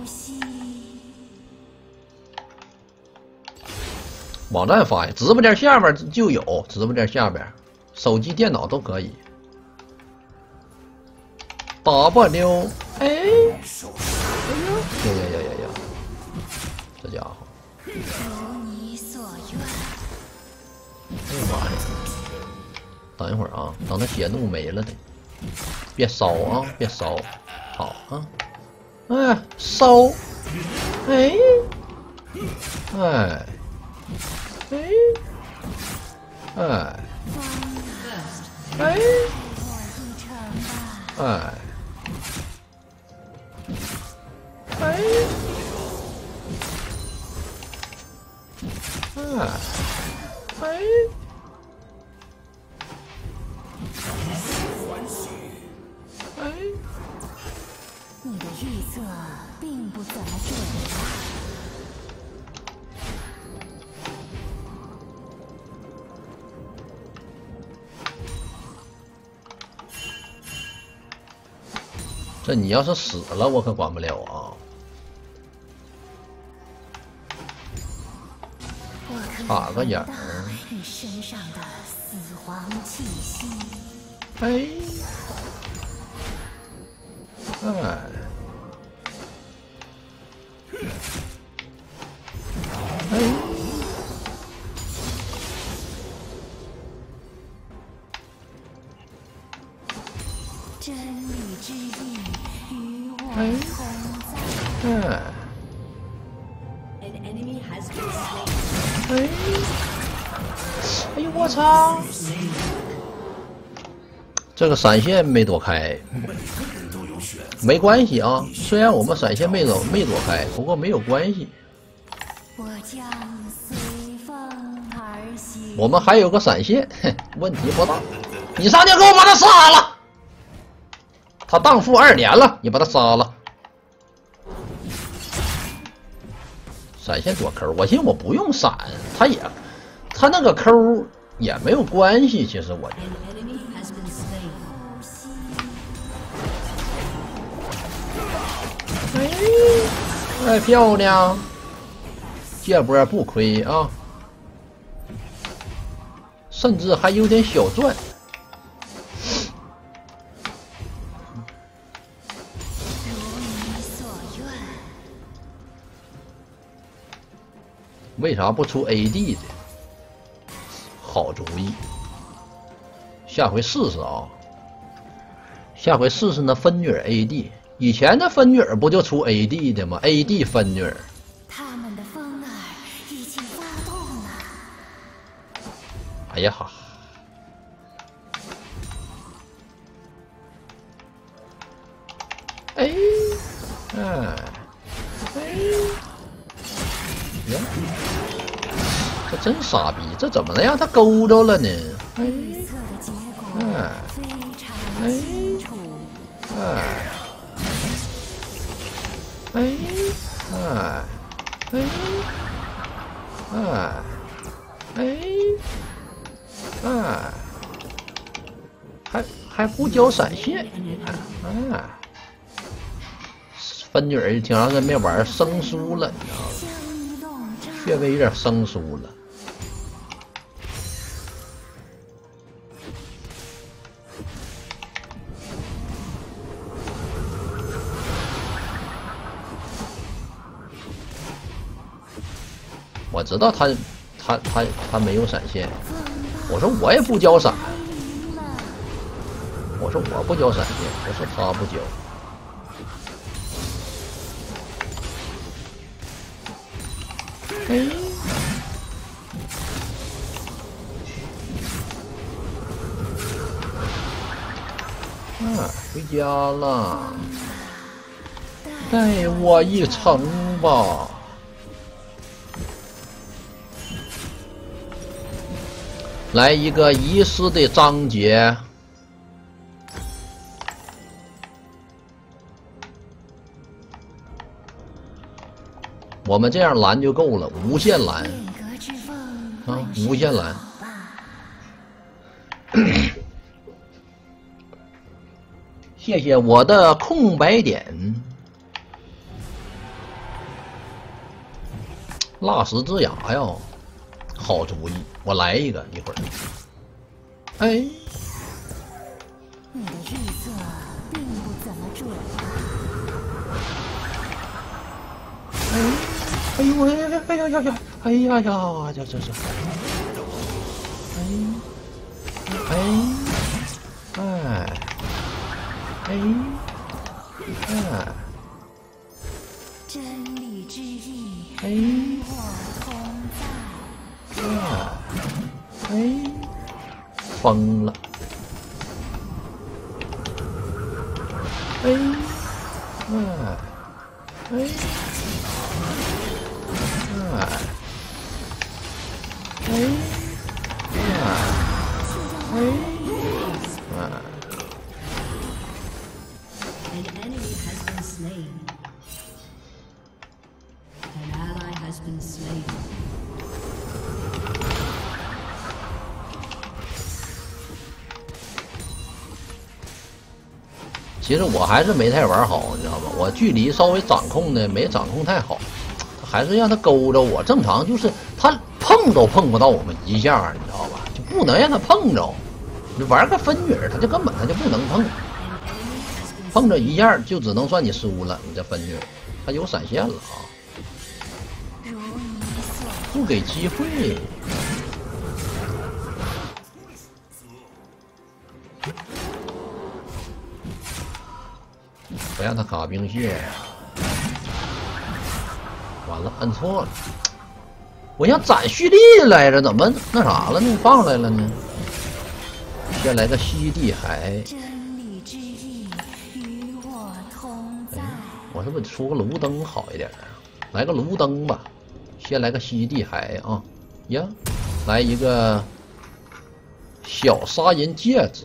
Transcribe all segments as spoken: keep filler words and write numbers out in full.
网站发呀，直播间下边就有，直播间下边，手机、电脑都可以。W， 哎，哎呦，呀呀呀呀呀，这家伙！如你所愿。哎呀妈呀！等一会儿啊，等他血怒没了得，别烧啊，别烧，好啊，哎，烧，哎，哎。哎，哎，哎，哎，哎，哎，哎，哎，你的预测并不怎么准。这你要是死了，我可管不了啊！插个眼儿。你身上的死亡气息。哎，哎，哎，真理之力与我同在。哎。哎，哎呦我操！这个闪现没躲开，没关系啊。虽然我们闪现没躲没躲开，不过没有关系。我将随风而行。我们还有个闪现，问题不大。你上去给我把他杀了！他荡负二连了，你把他杀了。闪现躲抠，我寻思我不用闪，他也，他那个抠也没有关系。其实我觉得，哎，哎，漂亮，这波不亏啊，甚至还有点小赚。为啥不出 A D 的？好主意，下回试试啊！下回试试那芬女 A D， 以前的芬女不就出 A D 的吗 ？A D 芬女。他们的风儿已经发动了。哎呀哈！哎，哎，哎。这真傻逼！这怎么能让他勾着了呢？哎，哎，哎，哎，哎，哎，哎，哎，哎，还还不交闪现？哎，芬女儿挺长时间没玩，生疏了，你知道吗？略微有点生疏了。我知道他他他他没有闪现，我说我也不交闪，我说我不交闪现，我说他不交。哎，啊，回家了，带我一程吧。来一个遗失的章节。我们这样拦就够了，无限拦啊，无限拦。谢谢我的空白点。 蜡石之牙呀，好主意，我来一个，一会儿。哎， 你的预测并不怎么准。 哎，哎呦哎哎哎呀呀呀，哎呀呀，这这这，哎，哎，哎，哎，哎。 真理之意与我同在。 哎，哎，疯了！哎，哎，哎，哎，哎，哎，哎。 An enemy has been slain. An ally has been slain. 其实我还是没太玩好，你知道吗？我距离稍微掌控的没掌控太好，还是让他勾着我。正常就是他碰都碰不到我们一下，你知道吧？就不能让他碰着。你玩个分女，他就根本他就不能碰，碰着一下就只能算你输了。你这分女，他有闪现了啊！不给机会。不让他卡兵线，完了，摁错了。我想攒蓄力来着，怎么那啥了呢？放来了呢？先来个吸地海。 真理之意与我同在。 我是不是出个炉灯好一点啊？来个炉灯吧，先来个吸地海啊！呀，来一个小沙银戒指。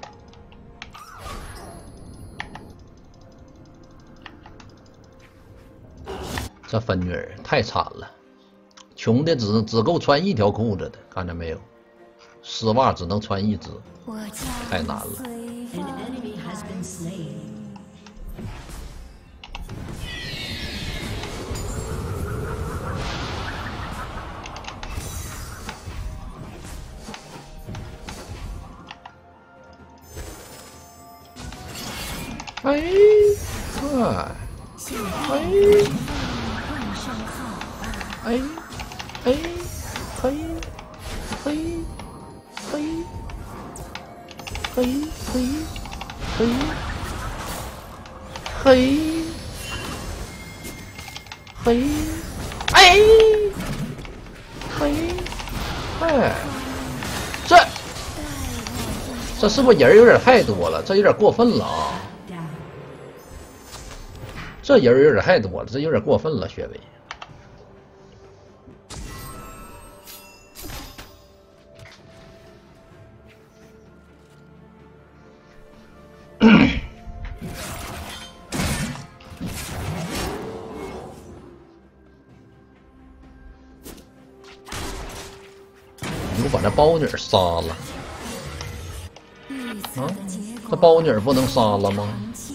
这分女儿太惨了，穷的只只够穿一条裤子的，看着没有？丝袜只能穿一只，太难了。 An enemy has been slain. 哎，哎，哎。哎，哎，嘿，嘿，嘿，嘿，嘿，嘿，嘿，嘿，哎，嘿，哎，这这是不是人有点太多了？这有点过分了啊！这人有点太多了，这有点过分了，雪薇。我把这包女杀了啊！这包女不能杀了吗？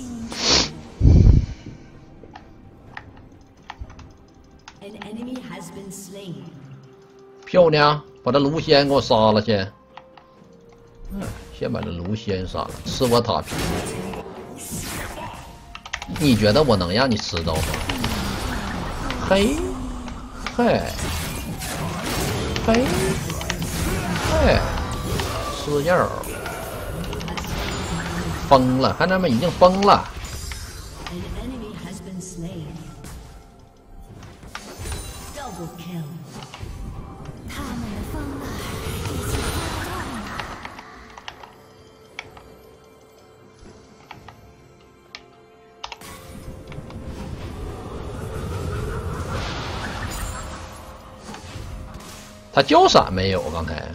漂亮，把这卢仙给我杀了先。嗯，先把这卢仙杀了，吃我塔皮。你觉得我能让你吃到吗？嘿，嘿，嘿。哎，吃药，疯了！看他们已经疯了。 他们的疯了已经发动了。 他交闪没有？刚才。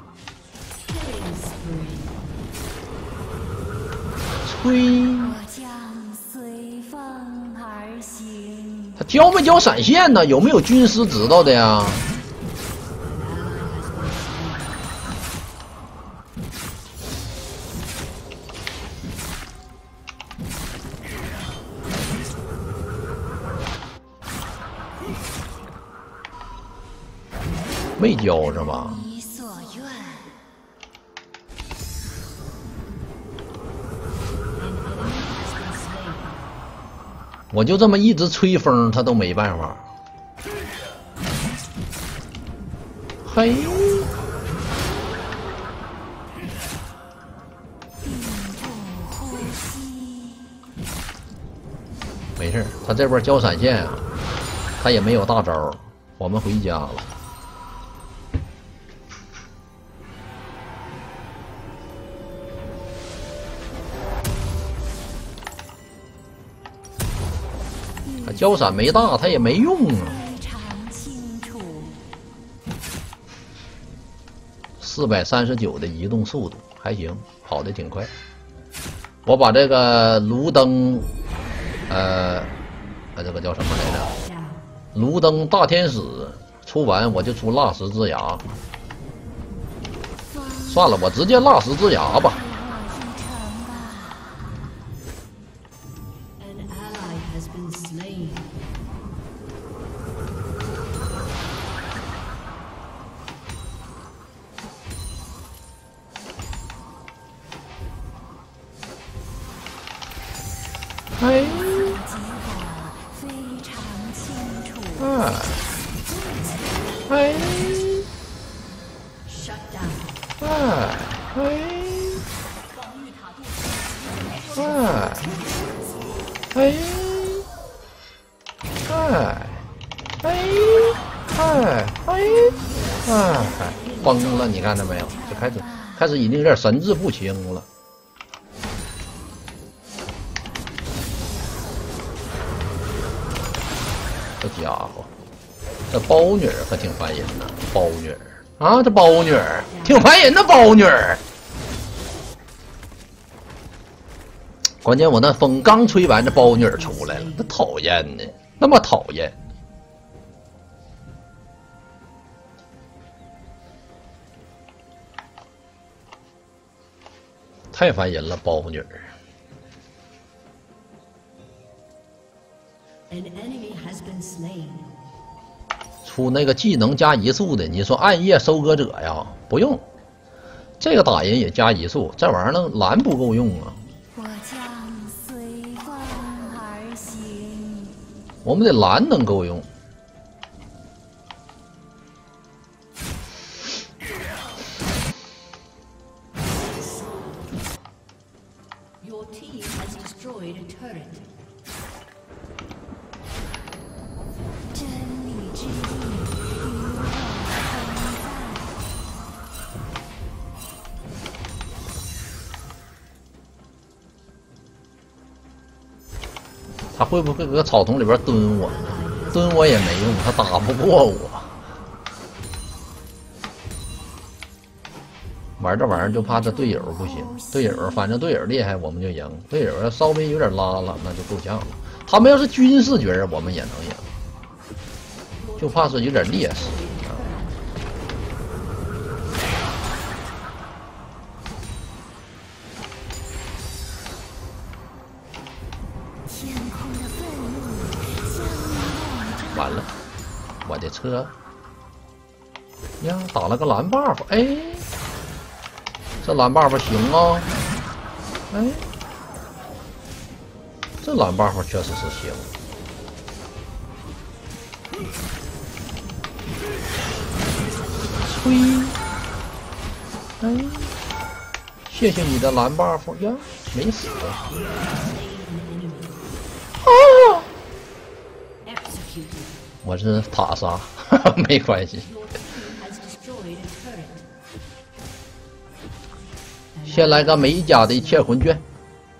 吹， 交没交闪现呢？有没有军师知道的呀？没交是吧？ 你所愿。 我就这么一直吹风，他都没办法。嘿，没事，他这波交闪现啊，他也没有大招，我们回家了。他交闪没大，他也没用啊。四百三十九的移动速度还行，跑得挺快。我把这个卢登，呃，呃，这个叫什么来着？卢登大天使出完，我就出蜡石之牙。算了，我直接蜡石之牙吧。哎，哎，哎，哎，哎，哎，哎，哎，哎，哎，哎，崩了！你看到没有？就开始开始已经有点神志不清了。这家伙，这包女儿可挺烦人的，包女儿啊，这包女儿挺烦人的，包女儿。关键我那风刚吹完，这包女儿出来了，那讨厌呢，那么讨厌。太烦人了，包女儿。出那个技能加移速的，你说暗夜收割者呀？不用，这个打人也加移速，这玩意儿那蓝不够用啊。 我将随风而行。 我们的蓝能够用。 Your team has destroyed a turret. 真理之力与我同在。他会不会搁草丛里边蹲我？蹲我也没用，他打不过我。玩这玩意儿就怕这队友不行，队友反正队友厉害我们就赢，队友要稍微有点拉了那就够呛了。他们要是军事角我们也能赢，就怕是有点劣势。 天空的愤怒将你完了，我的车呀打了个蓝 buff， 哎。这蓝 buff 行啊，哎，这蓝 buff 确实是行。吹，哎，谢谢你的蓝 buff 呀，没死。啊！我是塔莎，没关系。先来个美甲的切魂卷。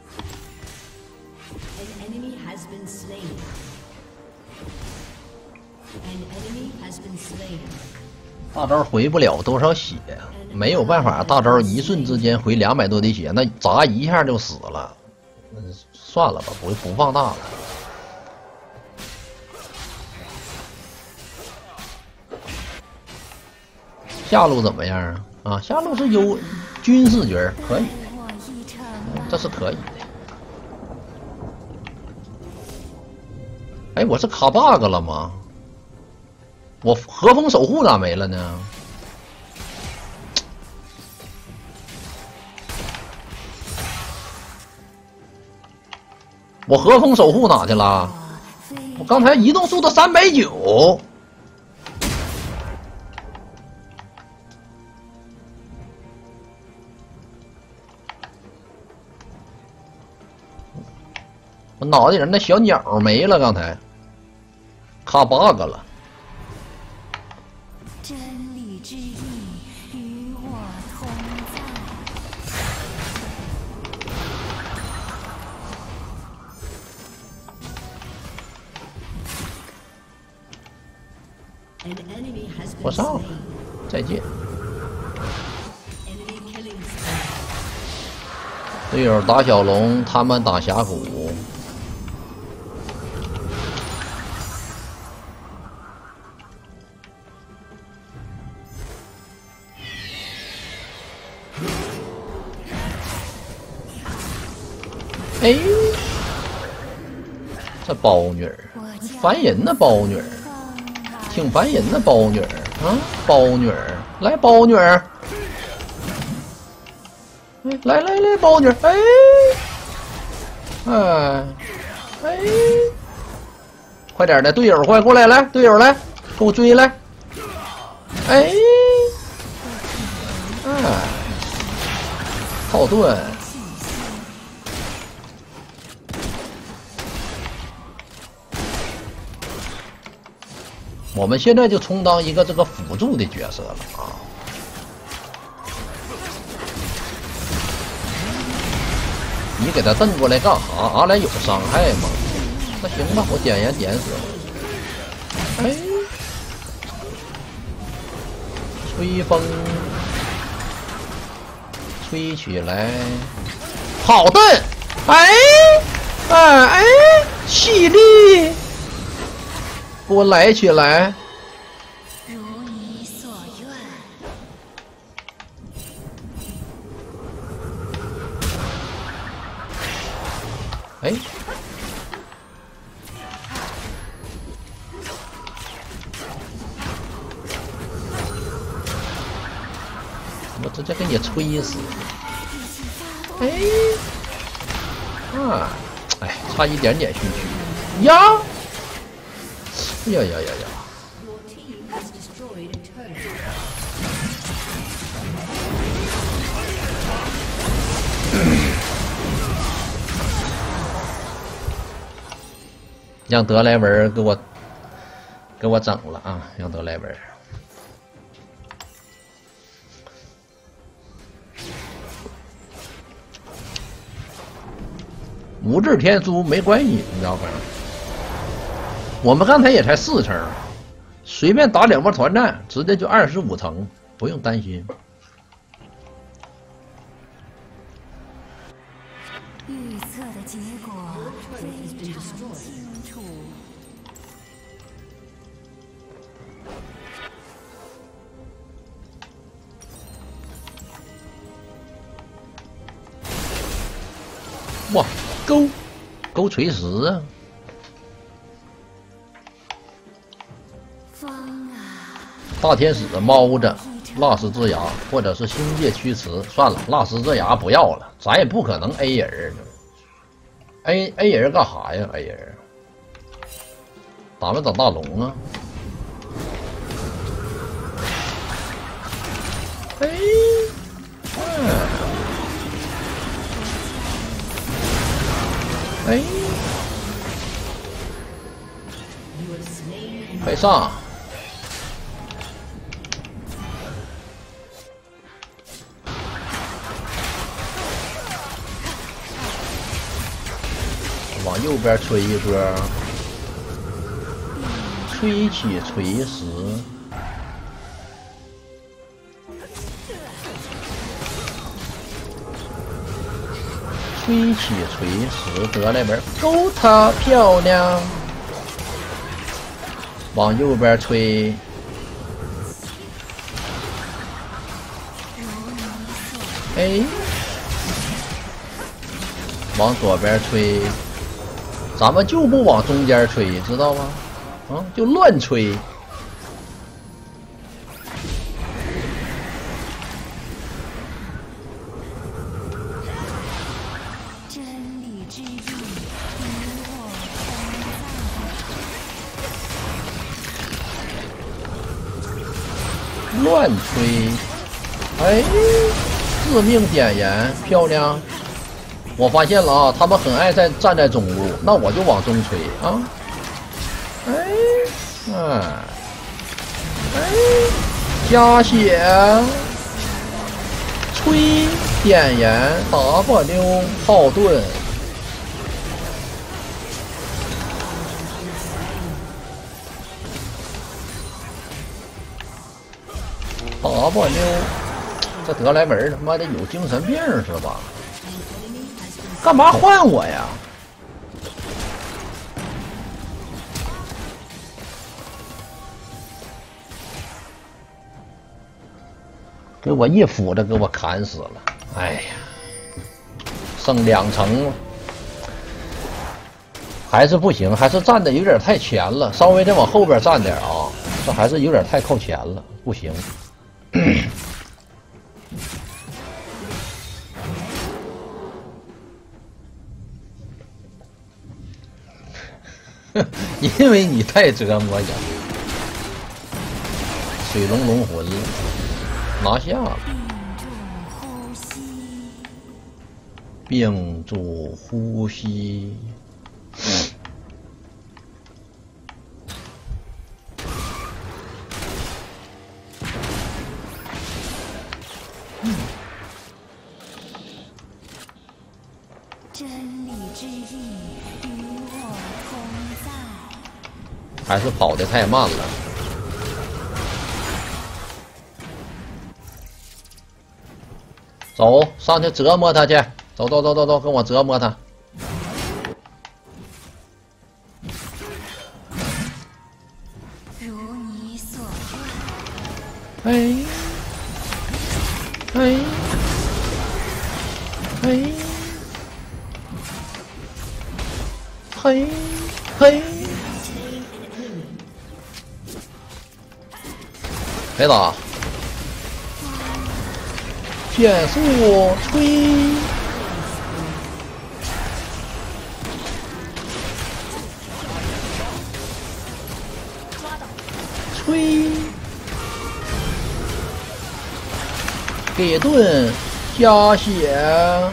大招回不了多少血，没有办法，大招一瞬之间回两百多滴血，那砸一下就死了。算了吧，不不放大了。 下路怎么样啊？啊，下路是有军事角，可以，这是可以的。哎，我是卡 bug 了吗？我和风守护咋没了呢？我和风守护哪去了？我刚才移动速度三百九。我脑袋里那小鸟没了，刚才卡 bug 了。 真理之意与我同在。 我上了，再见。队友打小龙，他们打峡谷。哎，这包女儿烦人呢，包女儿挺烦人的，包女儿啊，包女儿来，包女儿，哎，来来来，包女儿，哎，哎，哎，快点的，队友快过来，来，队友来，给我追来，哎，哎，套盾。我们现在就充当一个这个辅助的角色了啊！你给他蹬过来干啥？俺俩有伤害吗？那行吧，我点燃点死了。哎，吹风，吹起来，好的！哎，哎哎，犀利！给我来起来！ 如你所愿。 哎，我直接给你吹死！哎，啊，哎，差一点点逊区呀！呀呀呀呀！让德莱文给我给我整了啊！让德莱文。无字天书没关系，你知道吧？我们刚才也才四层，随便打两波团战，直接就二十五层，不用担心。 预测的结果非常清楚。 哇，勾勾锤石啊！大天使猫着蜡石之牙，或者是星界驱驰，算了，蜡石之牙不要了，咱也不可能 A 人 ，A A 人干啥呀 ？A 人，打没打大龙啊？哎，哎，快上！往右边吹一波，吹起锤石，吹起锤石，得来门，勾他漂亮。往右边吹， 哎，往左边吹，咱们就不往中间吹，知道吗？啊，就乱吹。 真理之翼，与我同在。 乱吹，哎，致命点燃，漂亮！我发现了啊，他们很爱在站在中路，那我就往中吹啊！哎，哎，哎，加血，吹，点燃 ，W 炮盾。W， 这德莱文他妈的有精神病是吧？干嘛换我呀？给我一斧子给我砍死了！哎呀，剩两层了，还是不行，还是站的有点太前了，稍微再往后边站点啊，这还是有点太靠前了，不行。因为你太折磨人，水龙龙魂了，拿下了。屏住呼吸。 真理之翼，与我同在。 还是跑得太慢了。走上去折磨他去，走走走走走，跟我折磨他。 如你所愿。哎哎哎嘿嘿，别打！减速吹，吹，给盾加血。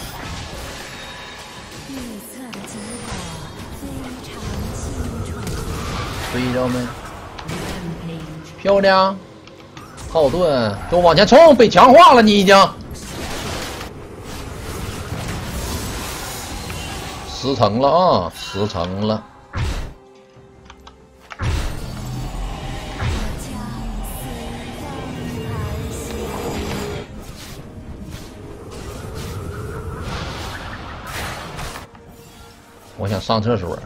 追着没？漂亮！炮盾，给我往前冲！被强化了，你已经十层了啊，十层了。我想上厕所。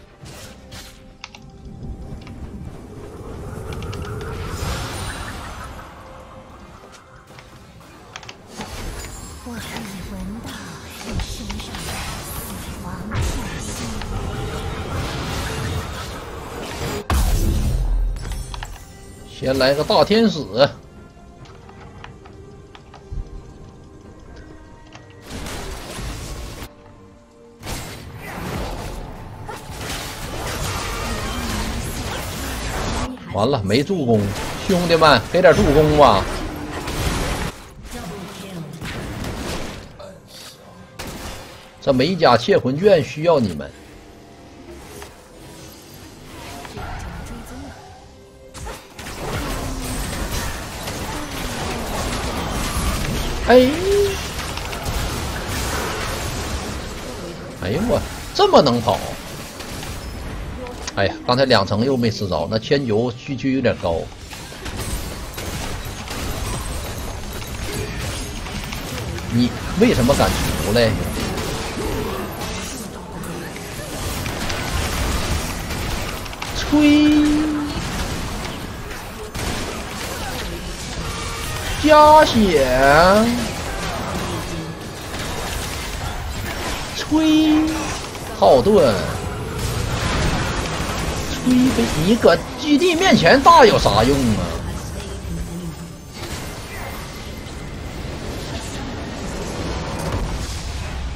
我可以闻到你身上的死亡气息。 先来个大天使。完了，没助攻，兄弟们，给点助攻吧！这美甲窃魂卷需要你们。哎，哎呦我这么能跑！哎呀，刚才两层又没吃着，那千九需求有点高。你为什么敢出来？吹，加血， 吹浩盾，吹飞你搁基地面前大有啥用啊？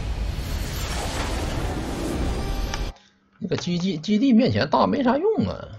你搁基地基地面前大没啥用啊。